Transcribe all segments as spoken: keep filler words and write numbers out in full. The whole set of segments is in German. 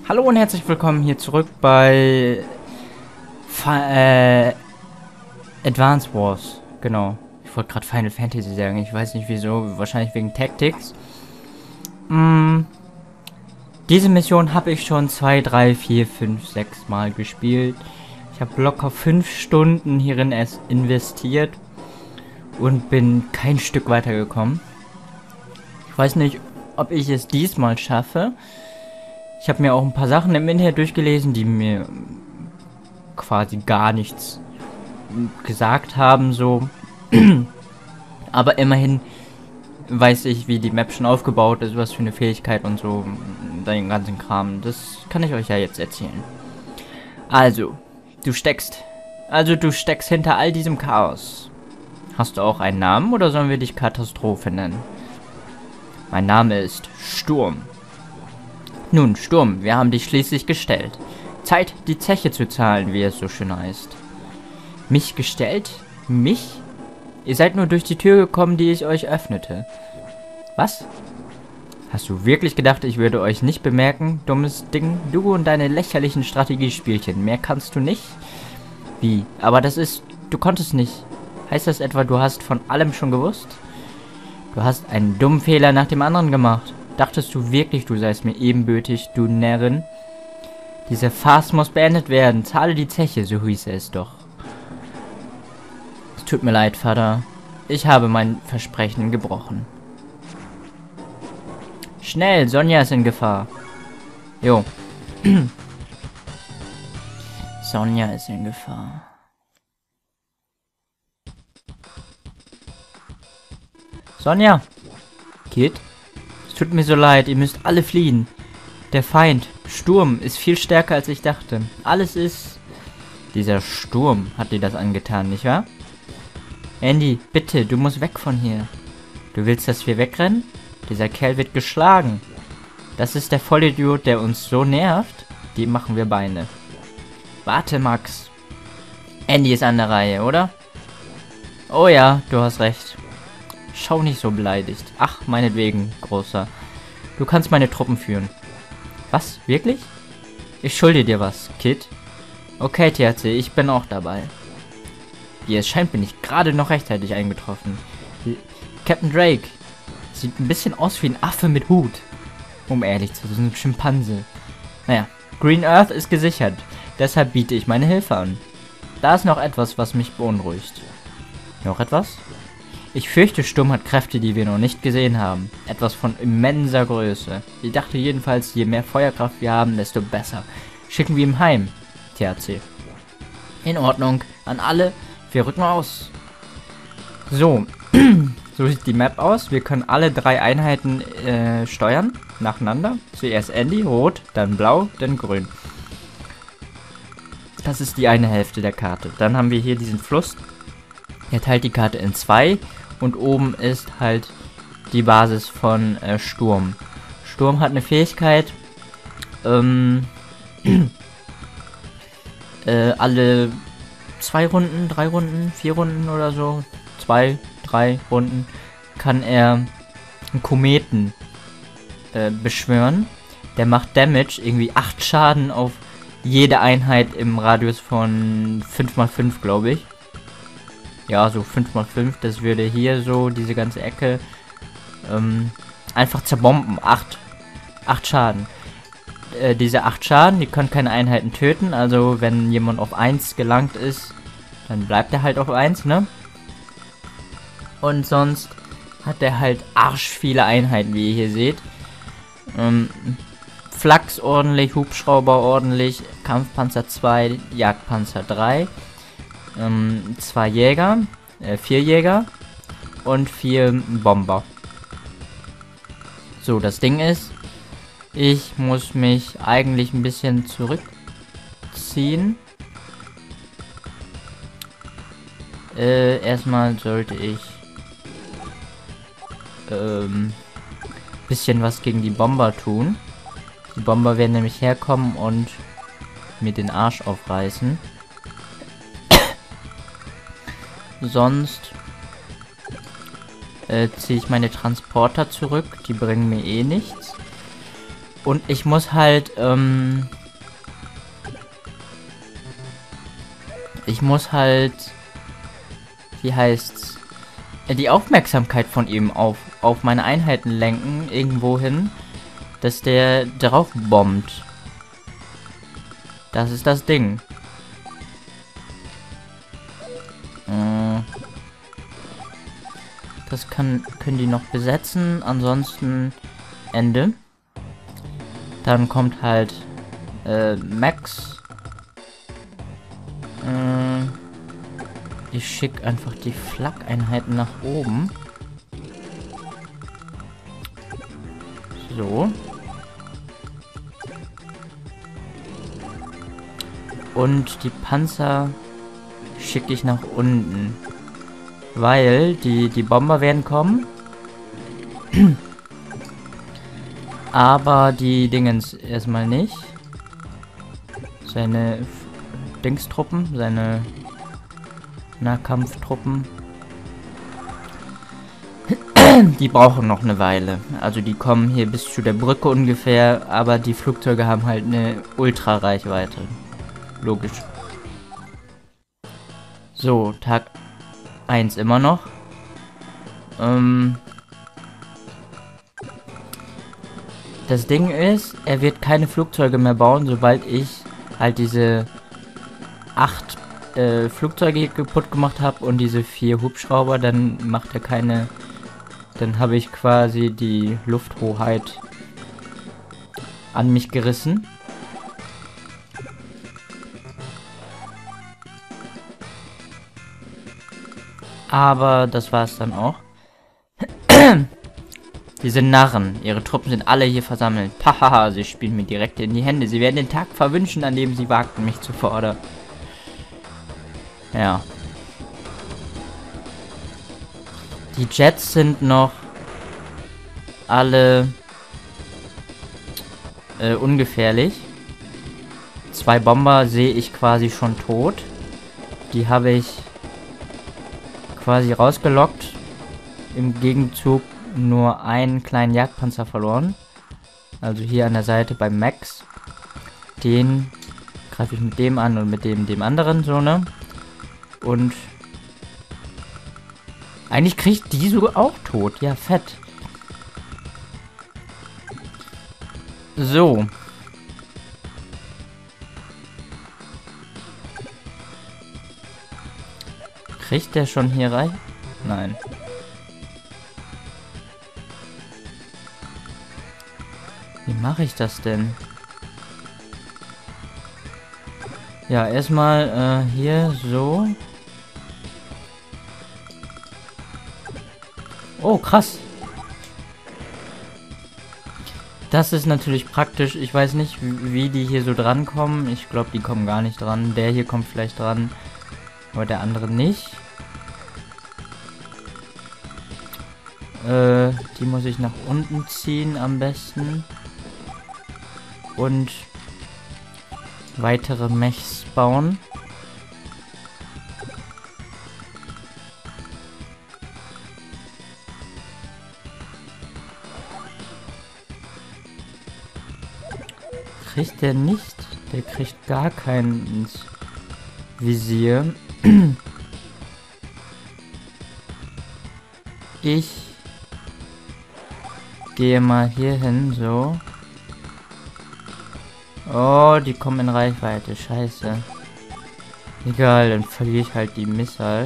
Hallo und herzlich willkommen hier zurück bei Fi äh, Advance Wars. Genau. Ich wollte gerade Final Fantasy sagen. Ich weiß nicht wieso. Wahrscheinlich wegen Tactics. Mm, diese Mission habe ich schon zwei, drei, vier, fünf, sechs Mal gespielt. Ich habe locker fünf Stunden hierin erst investiert und bin kein Stück weitergekommen. Ich weiß nicht, ob ich es diesmal schaffe. Ich habe mir auch ein paar Sachen im Internet durchgelesen, die mir quasi gar nichts gesagt haben, so. Aber immerhin weiß ich, wie die Map schon aufgebaut ist, was für eine Fähigkeit und so, den ganzen Kram. Das kann ich euch ja jetzt erzählen. Also, du steckst, also du steckst hinter all diesem Chaos. Hast du auch einen Namen oder sollen wir dich Katastrophe nennen? Mein Name ist Sturm. Nun, Sturm, wir haben dich schließlich gestellt. Zeit, die Zeche zu zahlen, wie es so schön heißt. Mich gestellt? Mich? Ihr seid nur durch die Tür gekommen, die ich euch öffnete. Was? Hast du wirklich gedacht, ich würde euch nicht bemerken, dummes Ding? Du und deine lächerlichen Strategiespielchen. Mehr kannst du nicht? Wie? Aber das ist... Du konntest nicht. Heißt das etwa, du hast von allem schon gewusst? Du hast einen dummen Fehler nach dem anderen gemacht. Dachtest du wirklich, du seist mir ebenbürtig, du Närrin? Diese Farce muss beendet werden. Zahle die Zeche, so hieß es doch. Es tut mir leid, Vater. Ich habe mein Versprechen gebrochen. Schnell, Sonja ist in Gefahr. Jo. Sonja ist in Gefahr. Sonja! Kid? Es tut mir so leid, ihr müsst alle fliehen. Der Feind, Sturm, ist viel stärker als ich dachte. Alles ist... Dieser Sturm hat dir das angetan, nicht wahr? Andy, bitte, du musst weg von hier. Du willst, dass wir wegrennen? Dieser Kerl wird geschlagen. Das ist der Vollidiot, der uns so nervt. Die machen wir Beine. Warte, Max. Andy ist an der Reihe, oder? Oh ja, du hast recht. Schau nicht so beleidigt. Ach, meinetwegen, Großer. Du kannst meine Truppen führen. Was? Wirklich? Ich schulde dir was, Kid. Okay, T H C, ich bin auch dabei. Wie es scheint, bin ich gerade noch rechtzeitig eingetroffen. Captain Drake. Sieht ein bisschen aus wie ein Affe mit Hut. Um ehrlich zu sein, ein Schimpanse. Naja, Green Earth ist gesichert. Deshalb biete ich meine Hilfe an. Da ist noch etwas, was mich beunruhigt. Noch etwas? Ich fürchte, Sturm hat Kräfte, die wir noch nicht gesehen haben. Etwas von immenser Größe. Ich dachte jedenfalls, je mehr Feuerkraft wir haben, desto besser. Schicken wir ihn heim. T H C. In Ordnung. An alle. Wir rücken aus. So. So sieht die Map aus. Wir können alle drei Einheiten äh, steuern. Nacheinander. Zuerst Andy, rot, dann blau, dann grün. Das ist die eine Hälfte der Karte. Dann haben wir hier diesen Fluss. Er teilt die Karte in zwei. Und oben ist halt die Basis von äh, Sturm. Sturm hat eine Fähigkeit, ähm, äh, alle zwei Runden, drei Runden, vier Runden oder so, zwei, drei Runden, kann er einen Kometen äh, beschwören. Der macht Damage, irgendwie acht Schaden auf jede Einheit im Radius von fünf mal fünf, glaube ich. Ja, so fünf mal fünf, das würde hier so, diese ganze Ecke, ähm, einfach zerbomben. acht. acht Schaden. Äh, diese acht Schaden, die können keine Einheiten töten, also wenn jemand auf eins gelangt ist, dann bleibt er halt auf eins, ne? Und sonst hat er halt arsch viele Einheiten, wie ihr hier seht. Ähm, Flachs ordentlich, Hubschrauber ordentlich, Kampfpanzer zwei, Jagdpanzer drei. Ähm, zwei Jäger, äh, vier Jäger und vier Bomber. So, das Ding ist, ich muss mich eigentlich ein bisschen zurückziehen. Äh, erstmal sollte ich ähm, bisschen was gegen die Bomber tun. Die Bomber werden nämlich herkommen und mir den Arsch aufreißen. Sonst äh, ziehe ich meine Transporter zurück. Die bringen mir eh nichts. Und ich muss halt, ähm... Ich muss halt... Wie heißt's? Die Aufmerksamkeit von ihm auf, auf meine Einheiten lenken, irgendwo hin, dass der drauf bombt. Das ist das Ding. Das kann, können die noch besetzen, ansonsten Ende. Dann kommt halt äh, Max. Äh, ich schicke einfach die Flak-Einheiten nach oben. So. Und die Panzer schicke ich nach unten. Weil die, die Bomber werden kommen. Aber die Dingens erstmal nicht. Seine Dingstruppen, seine Nahkampftruppen. Die brauchen noch eine Weile. Also die kommen hier bis zu der Brücke ungefähr, aber die Flugzeuge haben halt eine Ultra-Reichweite. Logisch. So, Tag eins immer noch. Ähm das Ding ist, er wird keine Flugzeuge mehr bauen, sobald ich halt diese acht äh, Flugzeuge hier kaputt gemacht habe und diese vier Hubschrauber, dann macht er keine... Dann habe ich quasi die Lufthoheit an mich gerissen. Aber das war es dann auch. Diese Narren, ihre Truppen sind alle hier versammelt. Pahaha, sie spielen mir direkt in die Hände. Sie werden den Tag verwünschen, an dem sie wagten, mich zu fordern. Ja. Die Jets sind noch alle äh, ungefährlich. Zwei Bomber sehe ich quasi schon tot. Die habe ich quasi rausgelockt. Im Gegenzug nur einen kleinen Jagdpanzer verloren. Also hier an der Seite bei Max. Den greife ich mit dem an und mit dem dem anderen so, ne? Und eigentlich kriegt die so auch tot. Ja, fett. So. Kriegt der schon hier rein? Nein. Wie mache ich das denn? Ja, erstmal äh, hier so. Oh, krass. Das ist natürlich praktisch. Ich weiß nicht, wie die hier so drankommen. Ich glaube, die kommen gar nicht dran. Der hier kommt vielleicht dran, aber der andere nicht. Äh, die muss ich nach unten ziehen am besten. Und weitere Mechs bauen. Kriegt der nicht? Der kriegt gar keinen ins Visier. Ich gehe mal hier hin, so. Oh, die kommen in Reichweite. Scheiße. Egal, dann verliere ich halt die Missile.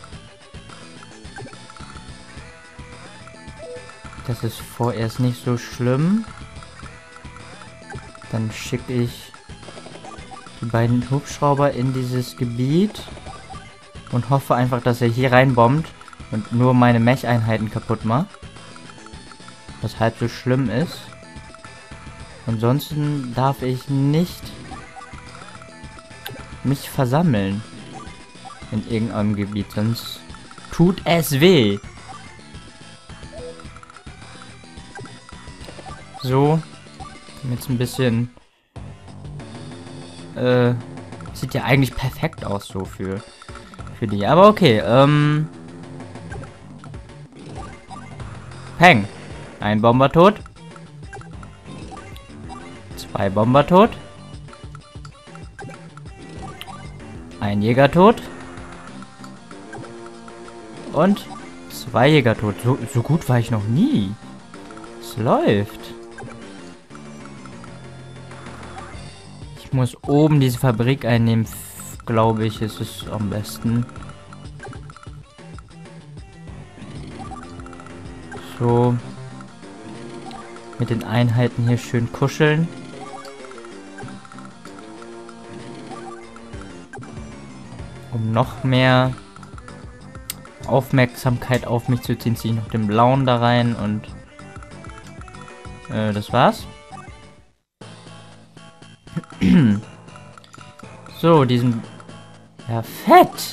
Das ist vorerst nicht so schlimm. Dann schicke ich die beiden Hubschrauber in dieses Gebiet und hoffe einfach, dass er hier reinbombt und nur meine Mech-Einheiten kaputt macht. Was halb so schlimm ist. Ansonsten darf ich nicht mich versammeln in irgendeinem Gebiet, sonst tut es weh. So. Jetzt ein bisschen äh, sieht ja eigentlich perfekt aus so für für die, aber okay, ähm Peng, ein Bomber tot. Zwei Bomber tot. Ein Jäger tot. Und zwei Jäger tot. So, so gut war ich noch nie. Es läuft. Ich muss oben diese Fabrik einnehmen, glaube ich, ist es am besten. So. Mit den Einheiten hier schön kuscheln. Um noch mehr Aufmerksamkeit auf mich zu ziehen, ziehe ich noch den blauen da rein und äh, das war's. So, diesen... Ja, fett!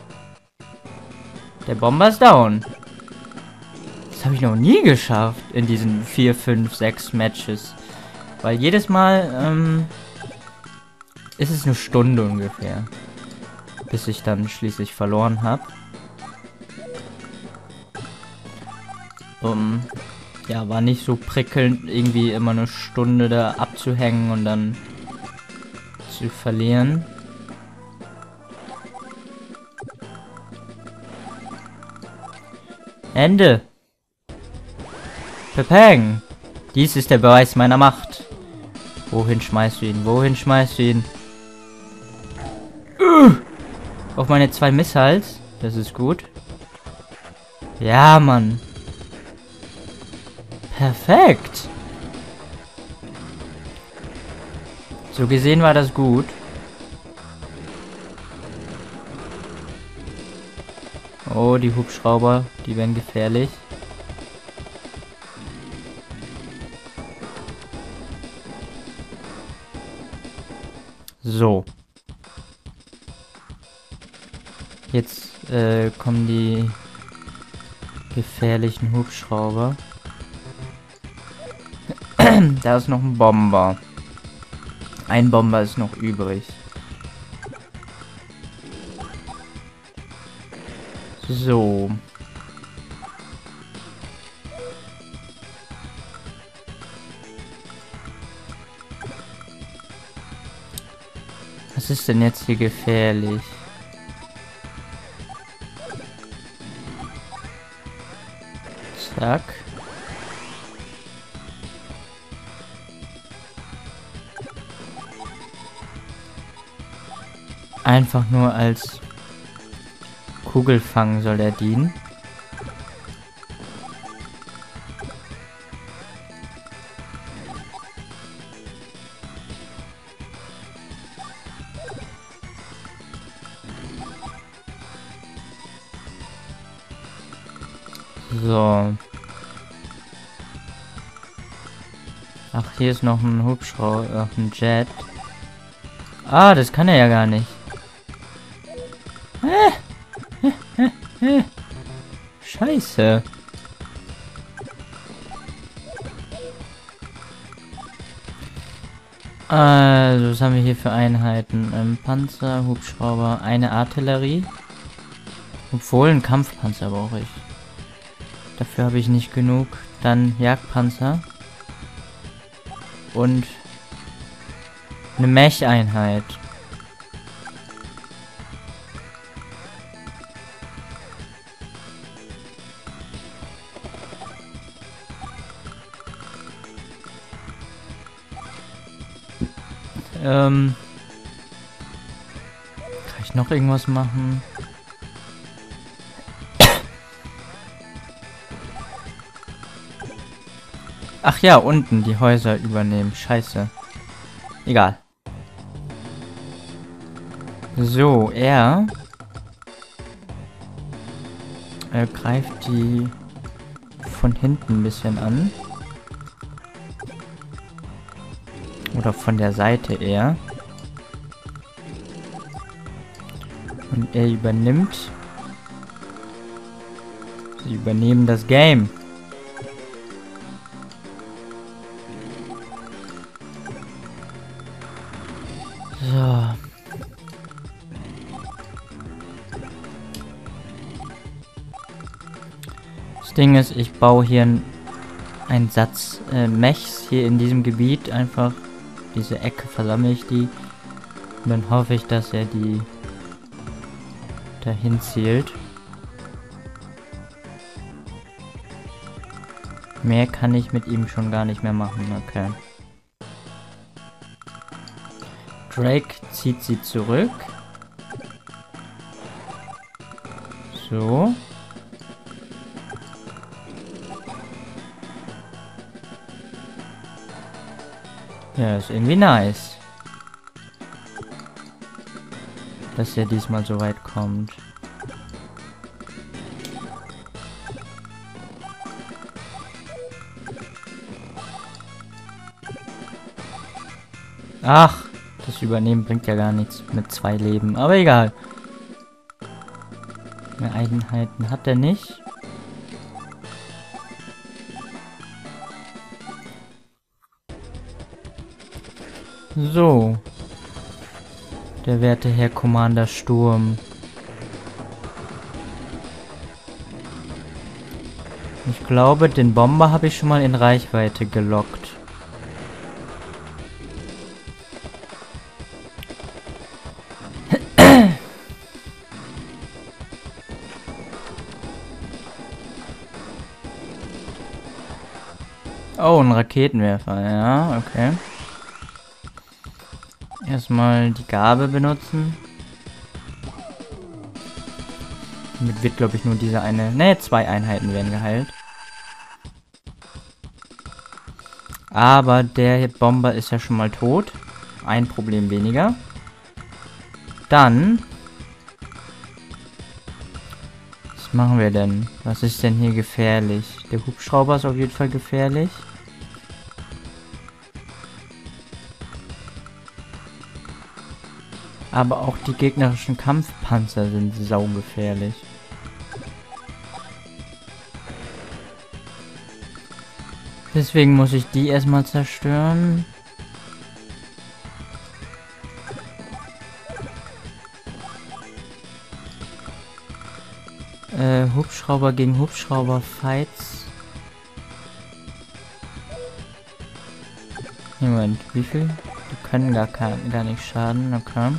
Der Bomber ist down. Das habe ich noch nie geschafft in diesen vier, fünf, sechs Matches. Weil jedes Mal ähm, ist es eine Stunde ungefähr. Bis ich dann schließlich verloren habe. Um, ja, war nicht so prickelnd, irgendwie immer eine Stunde da abzuhängen und dann zu verlieren. Ende. Pepeng. Dies ist der Beweis meiner Macht. Wohin schmeißt du ihn? Wohin schmeißt du ihn? Uh, auf meine zwei Missiles. Das ist gut. Ja, Mann. Perfekt. So gesehen war das gut. Oh, die Hubschrauber, die werden gefährlich. So. Jetzt äh, kommen die gefährlichen Hubschrauber. Da ist noch ein Bomber. Ein Bomber ist noch übrig. So. Was ist denn jetzt hier gefährlich? Zack. Einfach nur als Kugelfang soll er dienen. So. Ach, hier ist noch ein Hubschrauber, ach, ein Jet. Ah, das kann er ja gar nicht. Scheiße. Also, was haben wir hier für Einheiten? Ähm, Panzer, Hubschrauber, eine Artillerie. Obwohl, ein Kampfpanzer brauche ich. Dafür habe ich nicht genug. Dann Jagdpanzer. Und eine Mech-Einheit. Ähm, kann ich noch irgendwas machen? Ach ja, unten die Häuser übernehmen. Scheiße. Egal. So, er, er greift die von hinten ein bisschen an. Oder von der Seite eher. Und er übernimmt. Sie übernehmen das Game. So. Das Ding ist, ich baue hier einen Satz äh, Mechs hier in diesem Gebiet einfach diese Ecke versammle ich die. Und dann hoffe ich, dass er die dahin zielt. Mehr kann ich mit ihm schon gar nicht mehr machen, okay. Drake zieht sie zurück. So. Ja, ist irgendwie nice. Dass er diesmal so weit kommt. Ach, das Übernehmen bringt ja gar nichts mit zwei Leben. Aber egal. Mehr Einheiten hat er nicht. So. Der werte Herr Commander Sturm. Ich glaube, den Bomber habe ich schon mal in Reichweite gelockt. Oh, ein Raketenwerfer, ja, okay. Erstmal die Gabe benutzen. Damit wird, glaube ich, nur diese eine... Ne, zwei Einheiten werden geheilt. Aber der Bomber ist ja schon mal tot. Ein Problem weniger. Dann... Was machen wir denn? Was ist denn hier gefährlich? Der Hubschrauber ist auf jeden Fall gefährlich. Aber auch die gegnerischen Kampfpanzer sind saugefährlich. Deswegen muss ich die erstmal zerstören. Äh, Hubschrauber gegen Hubschrauber Fights. Moment, wie viel? Die können gar, kein, gar nicht schaden, okay.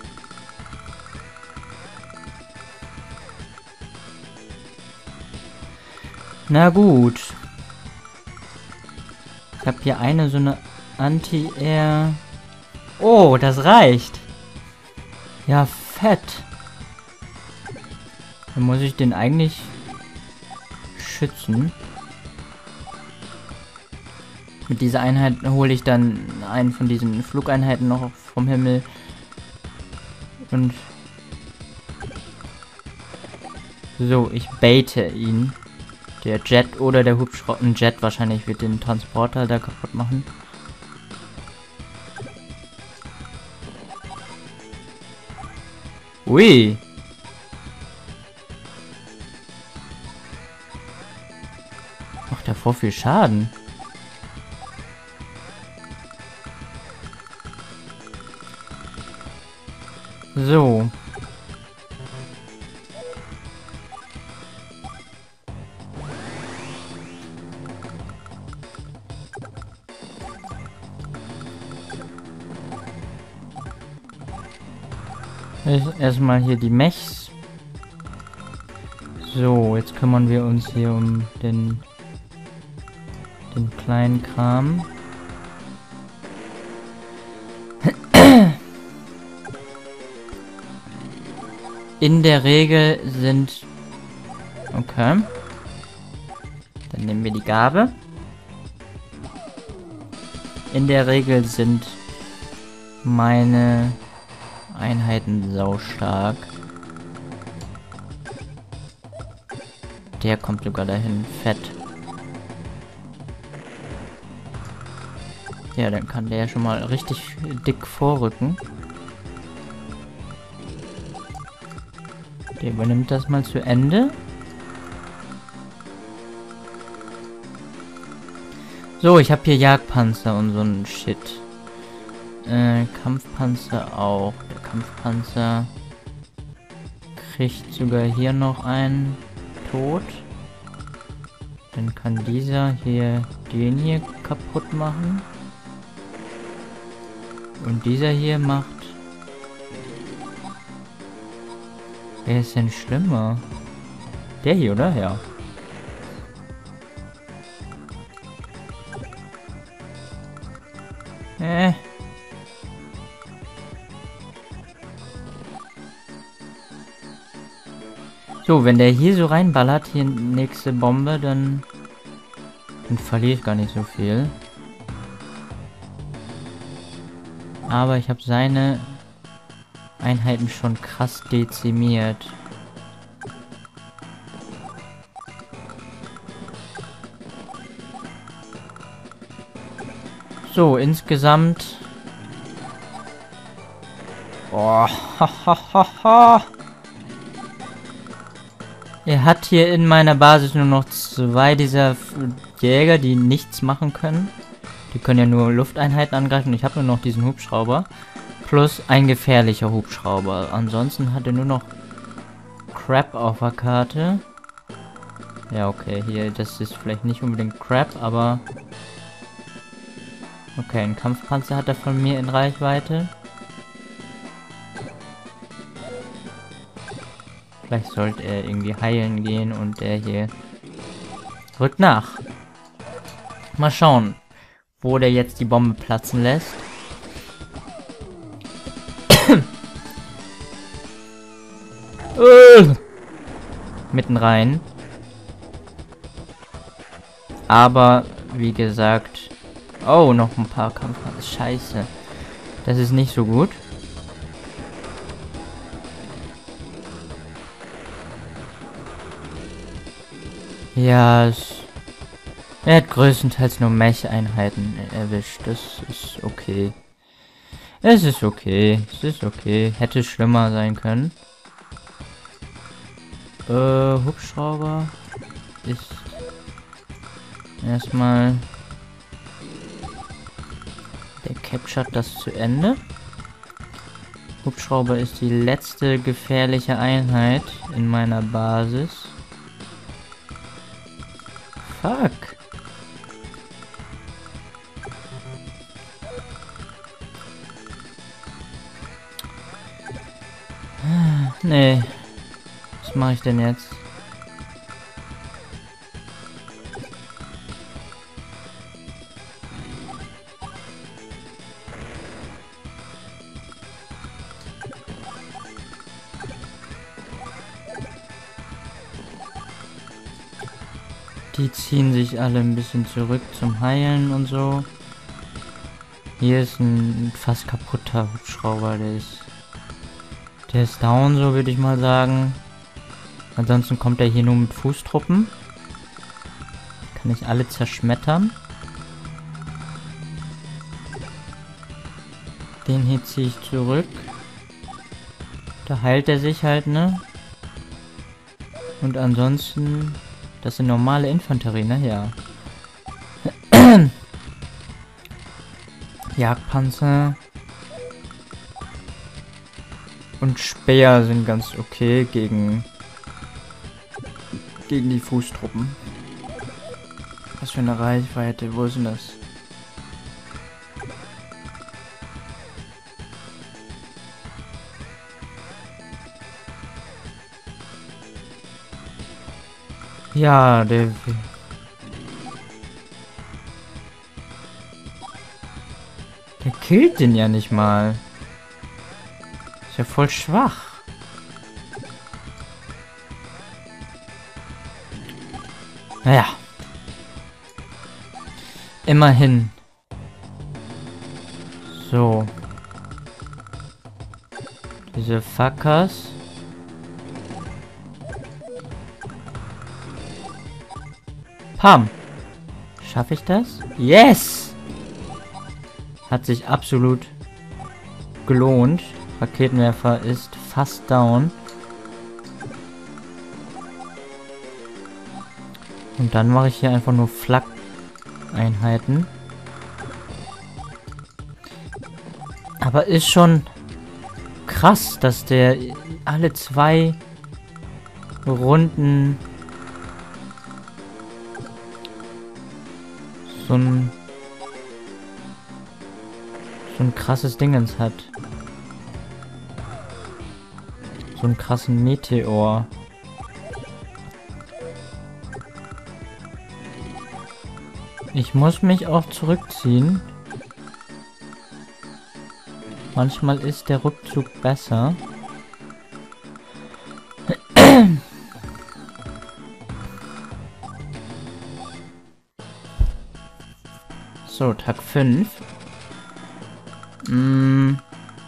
Na gut. Ich habe hier eine so eine Anti-Air. Oh, das reicht. Ja, fett. Dann muss ich den eigentlich schützen. Mit dieser Einheit hole ich dann einen von diesen Flugeinheiten noch vom Himmel. Und so, ich baite ihn. Der Jet oder der Hubschrauber. Ein Jet wahrscheinlich wird den Transporter da kaputt machen. Ui. Macht davor viel Schaden. So. Erstmal hier die Mechs. So, jetzt kümmern wir uns hier um den, den kleinen Kram. In der Regel sind... Okay. Dann nehmen wir die Gabe. In der Regel sind meine Einheiten saustark. Der kommt sogar dahin. Fett. Ja, dann kann der schon mal richtig dick vorrücken. Der übernimmt das mal zu Ende. So, ich habe hier Jagdpanzer und so ein Shit. Äh, Kampfpanzer auch. Der Kampfpanzer kriegt sogar hier noch einen tot. Dann kann dieser hier den hier kaputt machen. Und dieser hier macht... Wer ist denn schlimmer? Der hier, oder? Ja. Äh. So, wenn der hier so reinballert, hier nächste Bombe, dann, dann verliere ich gar nicht so viel. Aber ich habe seine Einheiten schon krass dezimiert. So, insgesamt... Oh, hahaha. Er hat hier in meiner Basis nur noch zwei dieser Jäger, die nichts machen können. Die können ja nur Lufteinheiten angreifen. Ich habe nur noch diesen Hubschrauber. Plus ein gefährlicher Hubschrauber. Ansonsten hat er nur noch Crap auf der Karte. Ja, okay, hier, das ist vielleicht nicht unbedingt Crap, aber... Okay, ein Kampfpanzer hat er von mir in Reichweite. Vielleicht sollte er irgendwie heilen gehen und der hier rückt nach. Mal schauen, wo der jetzt die Bombe platzen lässt. uh, mitten rein. Aber, wie gesagt... Oh, noch ein paar Kampfpanzer. Scheiße. Das ist nicht so gut. Ja, es, er hat größtenteils nur Mech-Einheiten erwischt. Das ist okay. Es ist okay. Es ist okay. Hätte schlimmer sein können. Äh, Hubschrauber ist erstmal... Der captured das zu Ende. Hubschrauber ist die letzte gefährliche Einheit in meiner Basis. Fuck. Nee. Was mache ich denn jetzt? Die ziehen sich alle ein bisschen zurück zum Heilen und so. Hier ist ein fast kaputter Hubschrauber, der ist... Der ist down, so würde ich mal sagen. Ansonsten kommt er hier nur mit Fußtruppen. Kann ich alle zerschmettern. Den hier ziehe ich zurück. Da heilt er sich halt, ne? Und ansonsten... Das sind normale Infanterie, ne? Ja. Jagdpanzer. Und Speer sind ganz okay gegen... Gegen die Fußtruppen. Was für eine Reichweite. Wo ist denn das? Ja, der... Der killt den ja nicht mal. Ist ja voll schwach. Naja. Immerhin. So. Diese Fuckers. Pam. Schaffe ich das? Yes! Hat sich absolut gelohnt. Raketenwerfer ist fast down. Und dann mache ich hier einfach nur Flak-Einheiten. Aber ist schon krass, dass der alle zwei Runden so ein so ein krasses Dingens hat. So einen krassen Meteor. Ich muss mich auch zurückziehen. Manchmal ist der Rückzug besser. So, Tag fünf. Mm.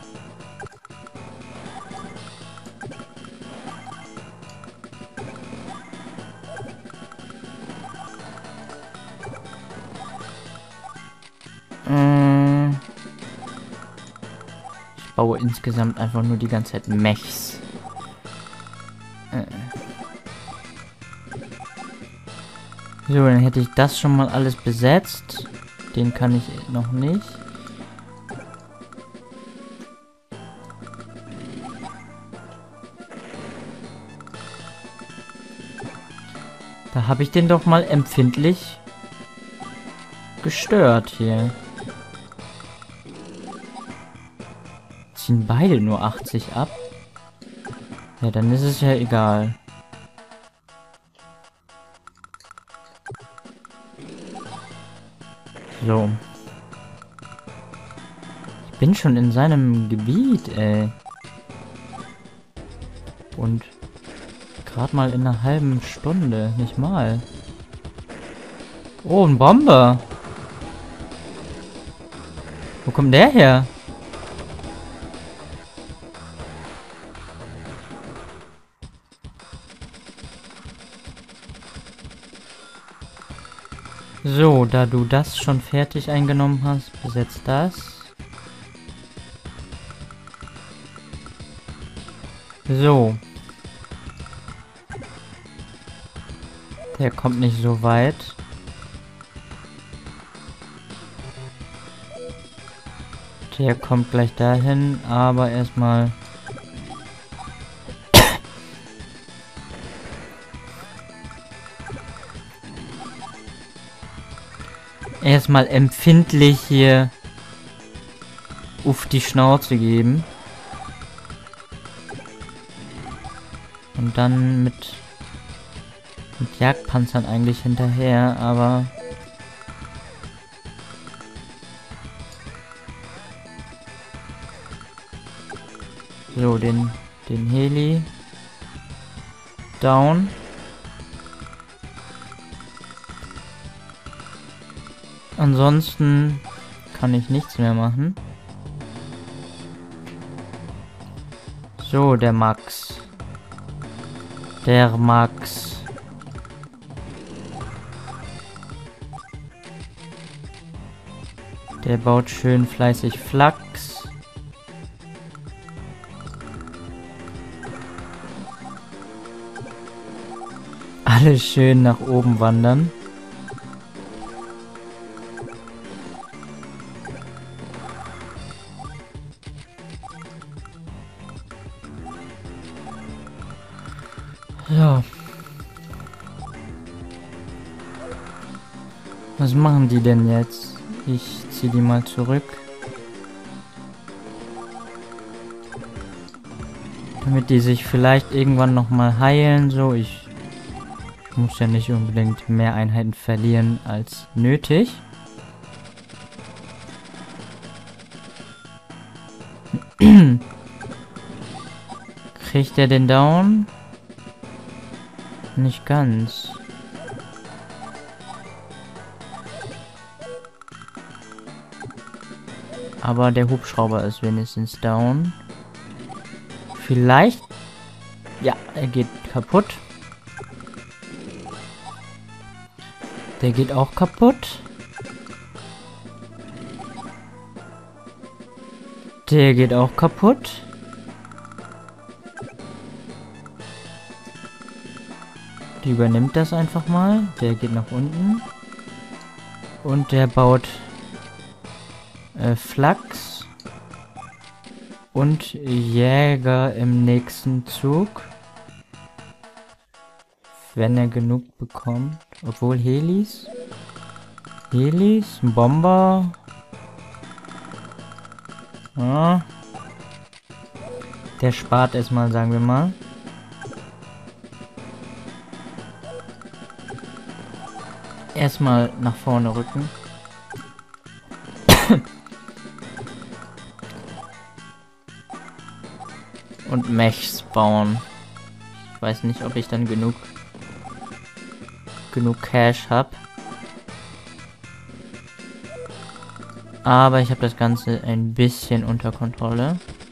Mm. Ich baue insgesamt einfach nur die ganze Zeit Mechs. Äh. So, dann hätte ich das schon mal alles besetzt. Den kann ich noch nicht. Da habe ich den doch mal empfindlich gestört hier. Ziehen beide nur achtzig ab? Ja, dann ist es ja egal. So. Ich bin schon in seinem Gebiet, ey. Und gerade mal in einer halben Stunde, nicht mal. Oh, ein Bomber. Wo kommt der her? So, da du das schon fertig eingenommen hast, besetzt das. So. Der kommt nicht so weit. Der kommt gleich dahin, aber erstmal... erstmal empfindlich hier auf die Schnauze geben. Und dann mit, mit Jagdpanzern eigentlich hinterher, aber... So, den, den Heli. Down. Ansonsten kann ich nichts mehr machen. So, der Max. Der Max. Der baut schön fleißig Flachs. Alle schön nach oben wandern. Ja. Was machen die denn jetzt? Ich ziehe die mal zurück. Damit die sich vielleicht irgendwann noch mal heilen. So, ich muss ja nicht unbedingt mehr Einheiten verlieren als nötig. Kriegt er den Down? Nicht ganz. Aber der Hubschrauber ist wenigstens down. Vielleicht... Ja, er geht kaputt. Der geht auch kaputt. Der geht auch kaputt. Die übernimmt das einfach mal. Der geht nach unten. Und der baut äh, Flachs und Jäger im nächsten Zug. Wenn er genug bekommt. Obwohl Helis. Helis, ein Bomber. Ja. Der spart erstmal, sagen wir mal. Erstmal nach vorne rücken. Und Mechs bauen. Ich weiß nicht, ob ich dann genug genug Cash habe. Aber ich habe das Ganze ein bisschen unter Kontrolle.